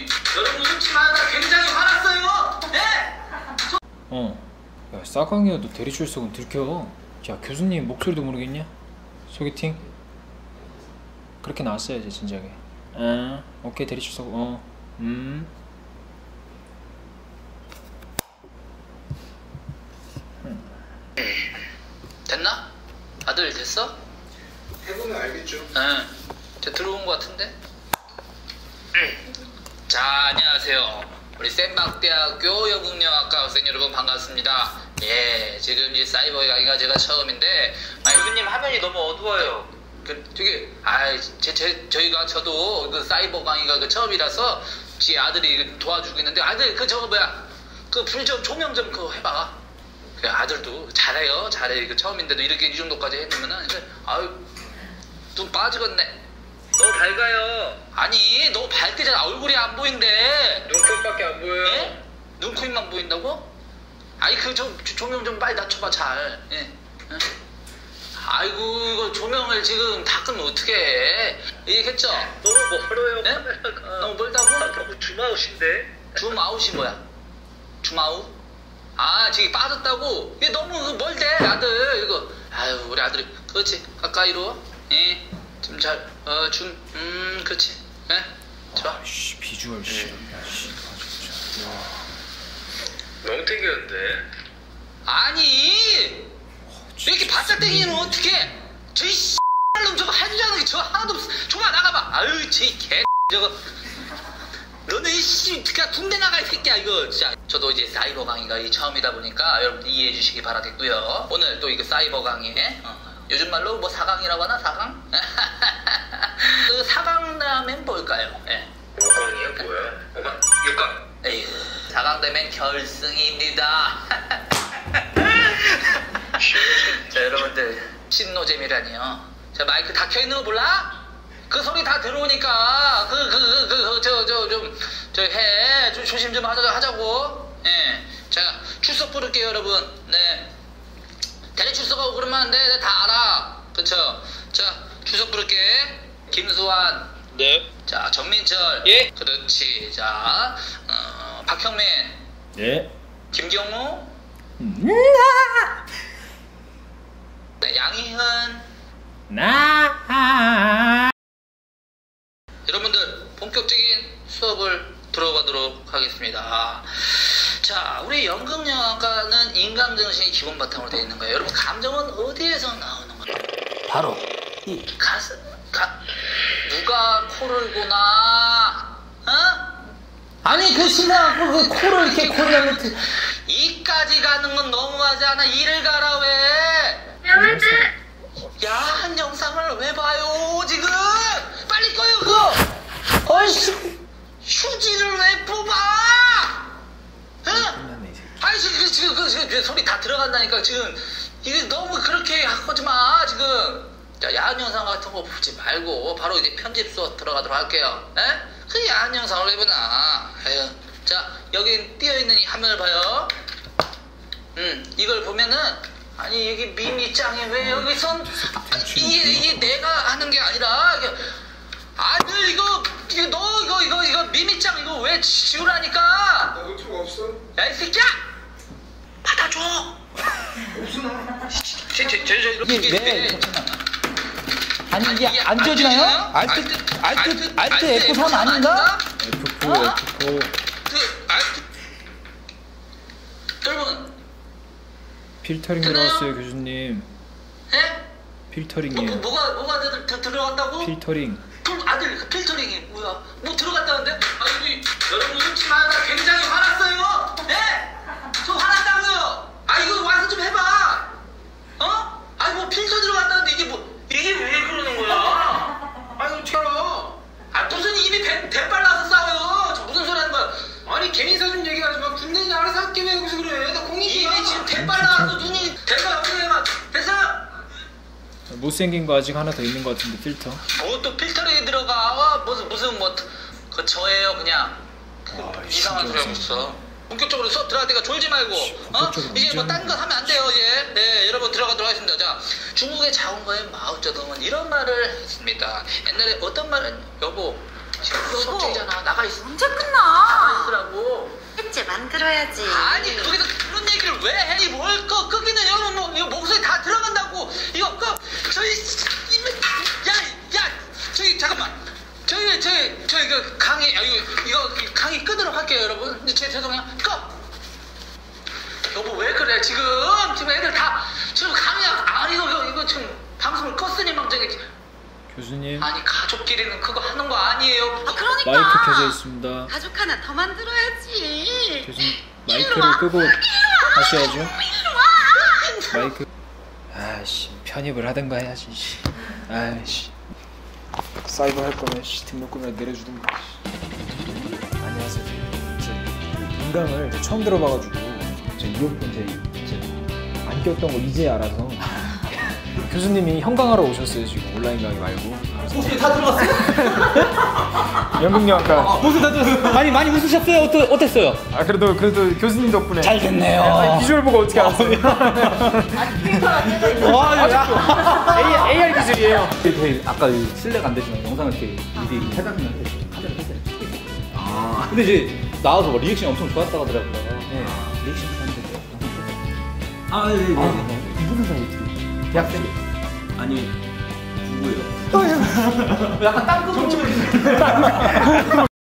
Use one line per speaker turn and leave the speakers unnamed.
여러분 웃지 마요. 나 굉장히 화났어요. 네?
야, 싸강이어도 대리 출석은 들켜. 야, 교수님 목소리도 모르겠냐? 소개팅? 그렇게 나왔어야지 진작에. 오케이, 대리 출석.
됐나? 아들 됐어?
해보면 알겠죠.
응. 저 들어온 것 같은데? 자, 안녕하세요. 우리 센박대학교 연극영화과 학생 여러분 반갑습니다. 예, 지금 이 사이버 강의가 제가 처음인데, 교수님 화면이 너무 어두워요. 저도 그 사이버 강의가 그 처음이라서 제 아들이 도와주고 있는데, 아들 그 불 좀 조명 좀 그거 해봐. 그 아들도 잘해요. 잘해. 그 처음인데도 이렇게 이 정도까지 해놓으면은 눈 빠지겠네. 너무 밝아요. 아니, 너무 밝대잖아. 얼굴이 안 보인대.
눈, 코밖에 안 보여요.
예? 눈, 코, 입만 보인다고? 아니, 조명 좀 빨리 낮춰봐, 잘. 예. 아이고, 이거 조명을 지금 다 끄면 어떡해. 얘기했죠?
너무 멀어요,
예?
카메라가.
너무 멀다고?
너무 줌아웃인데?
줌아웃이 뭐야? 줌아웃? 아, 지금 빠졌다고? 이게 너무 멀대, 아들. 이거. 아유, 우리 아들이. 그렇지. 가까이로. 예. 좀 잘, 그렇지. 예? 좋아.
씨, 비주얼 싫어. 야, 씨.
멍태기였는데?
아니! 이렇게 바짝 땡기면 어떡해? 저이 놈 저거 해주자는 게 저 하나도 없어. 조만 나가봐. 아유, 저이 저거. 너는 이씨, 그냥 군대 나가, 이 새끼야, 이거. 진짜. 저도 이제 사이버 강의가 처음이다 보니까 여러분 이해해 주시기 바라겠고요. 오늘 또 이거 사이버 강의에, 요즘 말로 뭐 사강이라고 하나, 사강? 그 사강라면 뭘까요? 예.
5강이야, 뭐야? 5강? 6강?
에휴, 사강되면 결승입니다. 자, 여러분들, 신노잼이라니요. 자, 마이크 다 켜있는 거 몰라? 그 소리 다 들어오니까, 좀 조심 좀 하자고. 예. 자, 출석 부를게요, 여러분. 네. 대리 출석하고 그러면 안 돼. 다 알아. 그쵸? 자, 출석 부를게. 김수환.
네.
자, 전민철.
예.
그렇지. 자, 박형민.
네.
김경호. 네, 양희은. 여러분들, 본격적인 수업을 들어가도록 하겠습니다. 자, 우리 연극영화과는 인간정신이 기본 바탕으로 되어 있는 거예요. 여러분, 감정은 어디에서 나오는 거예요? 바로 이 가슴. 누가 코를 고나? 아니, 그 신나갖고 그 코를 이렇게 고르면 이까지 가는 건 너무하지 않아? 이를 가라 왜? 야한 영상을 왜 봐요 지금? 빨리 꺼요 그거. 어이씨, 휴지를 왜 뽑아? 아니 지금 그 소리 다 들어간다니까. 지금 이게 너무 그렇게 하지 마 지금. 자, 야한 영상 같은 거 보지 말고 바로 이제 편집 수업 들어가도록 할게요. 에? 그 야한 영상을 왜 보나? 아유. 자, 여기 띄어있는 이 화면을 봐요. 이걸 보면은, 아니 여기 미미짱이 왜 여기선 이게 내가 하는 게 아니라 아들 이거 미미짱 이거 왜 지우라니까?
나 노트북 없어?
야, 이 새끼야! 받아줘! 없어.
이게 왜? 아니, 이게 안 지워지나요? 알트 F3 아닌가? F4.
여러분,
필터링 들어갔어요, 교수님.
예?
필터링이에요.
뭐가 들어갔다고?
필터링.
아들, 그 필터링이 뭐야? 뭐 들어갔다는데? 아니, 여러분 웃지 마요. 나 굉장히 화났어요. 네? 저 화났다고요. 아, 이거 와서 좀 해봐. 아니, 뭐 필터 들어갔다는데 이게 왜 그러는 거야? 아니, 어떻게 알아? 무슨 입이 대빨 나서 싸워요. 저 무슨 소리 하는 거야?
아니, 개인사 좀 얘기하지 마. 군대는 알아서 할게 왜 여기서 그래. 나 공익이야.
입이 지금 대빨 나서 눈이 대빨 엉덩이가 됐어요?
못생긴 거 아직 하나 더 있는 거 같은데, 필터.
또 필터링이 들어가. 무슨 그 저예요 그냥. 이상한 소리 하고 있어. 본격적으로 수업 들어갈 때가 졸지 말고. 이제 뭐 딴 거 하면 안 돼요 이제. 네, 여러분 들어가도록 하겠습니다. 자, 중국의 자원과의 마오쩌둥은 이런 말을 했습니다. 옛날에 어떤 말은 여보 지금 수업 중이잖아. 나가 있어.
언제 끝나? 들어야지.
아니 거기서 그런 얘기를 왜 해? 이 뭘 끄기는 여러분 뭐 이거 목소리 다 들어간다고 이거 저희 저기 잠깐만 저희 그 강의 이거 강의 끄도록 할게요 여러분. 죄송해요. 여보 왜 그래 지금 애들 다 지금 강의 이거 지금 방송을 껐으니만 저기
교수님
아니 가족끼리는 그거 하는 거 아니에요.
그러니까
마이크 켜져 있습니다.
가족 하나 더 만들어야지.
교수님 마이크를 끄고 하셔야죠. 마이크. 아씨 편입을 하든가 해야지. 아이씨 사이버 할 거면 등록금이라 내려주든가. 안녕하세요. 제 인강을 처음 들어봐가지고 이제 안 꼈던 거 이제 알아서. 교수님이 현강하러 오셨어요 지금 온라인 강의 말고.
목소리 다 들어갔어요?
연극영화과.
목소리 다 들어갔어요? 많이 웃으셨어요? 어땠어요?
아 그래도 교수님 덕분에
잘 됐네요.
비주얼 보고 어떻게 알았어요? AR 기술이에요.
아까 실례가 안 되지만 영상을 이렇게 미리 회장님한테 카메라 했어요. 아 근데 이제 나와서 뭐 리액션이 엄청 좋았다고 하더라고요. 네. 리액션 좋았는데 아 네. 이분은 다 어떻게? 대학생? 아니 누구예요? 약간 딴 거.